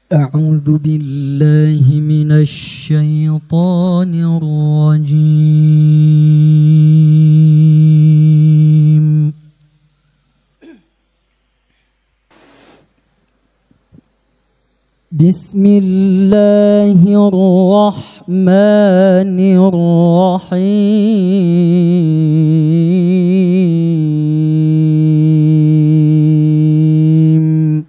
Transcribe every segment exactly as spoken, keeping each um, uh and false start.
أعوذ بالله من الشيطان الرجيم. بسم الله الرحمن الرحيم.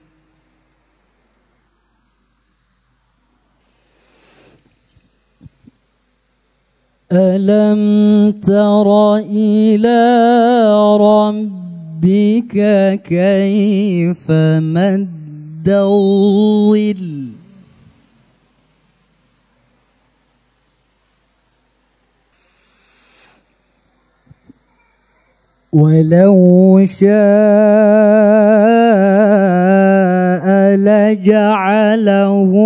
ألم تر إلى ربك كيف مد الظل ولو شاء لجعله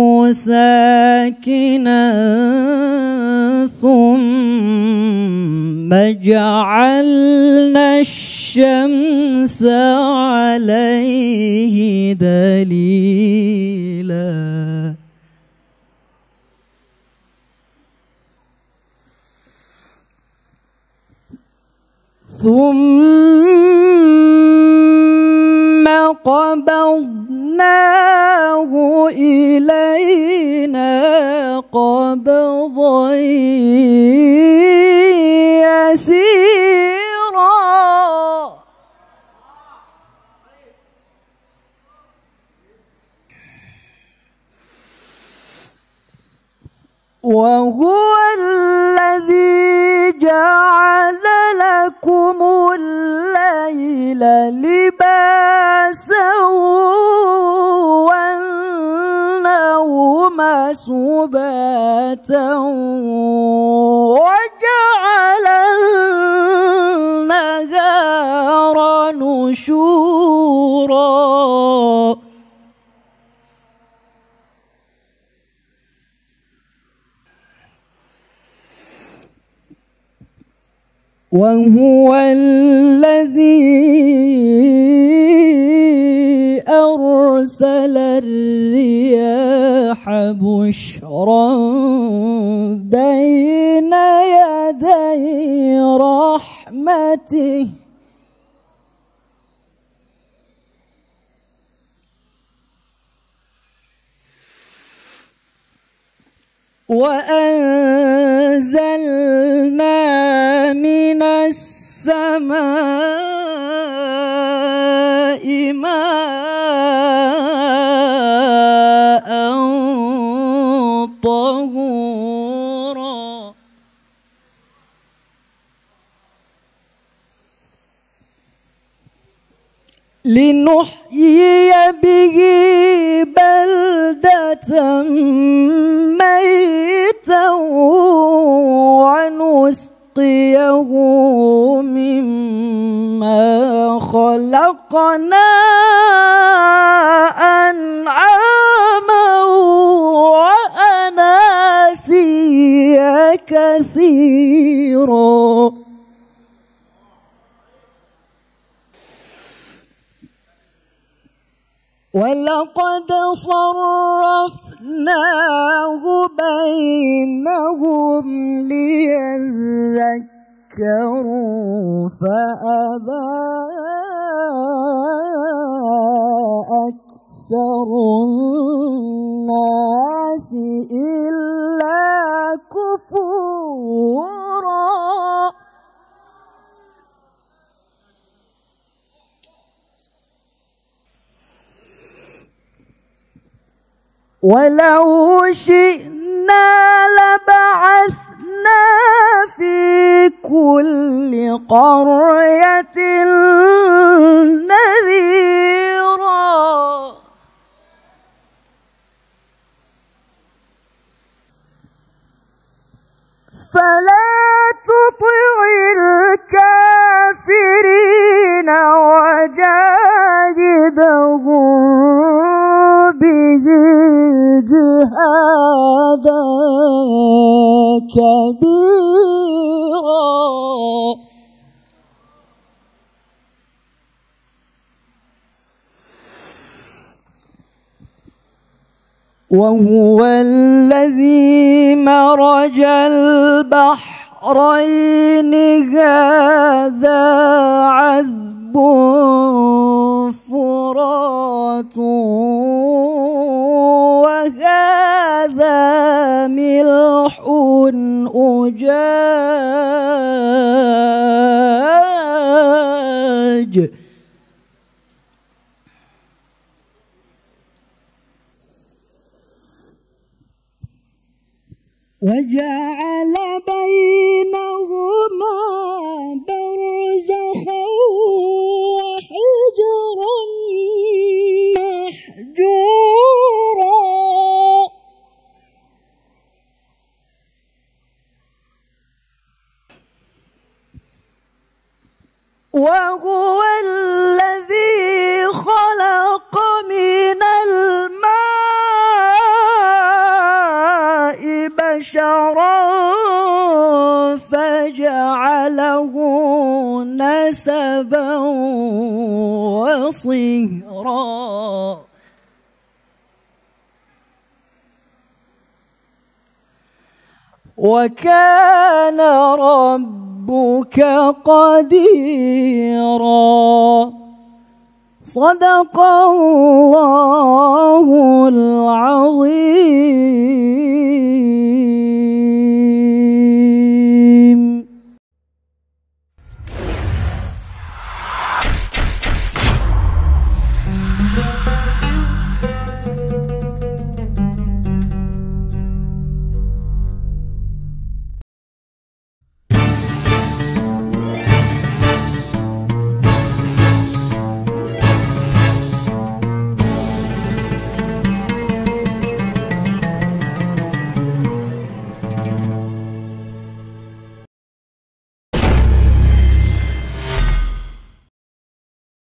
ساكنا ثم جعلنا الشمس عليه دليلا ثم قبضناه إلينا قبضا يسيرا وهو الذي جعل لكم الليل لباسا والنوم سباتا وجعل النهار نشورا وهو الذي أرسل الرياح بشرا بين يدي رحمته وأنزلنا من السماء ماء طهورا لنحيي به بلدة ميتا ونسقيه مما خلقنا أنعاما وأناسيا كثيرا ولقد صرفناه بينهم ليذكروا فأبى أكثر الناس إلا كفورا ولو شئنا لبعثنا في كل قرية نذيرا فلا تطع الكافرين وجاهدهم به جهادا كبيرا وهو الذي مرج البحرين هذا عذب فرات وهذا ملح أجاج وجعل بينهما برزخا وحجرا محجورا وهو الذي خلق من الماء بشرا فجعله نسبا وصهرا وكان ربك قديرا. صدق الله العظيم.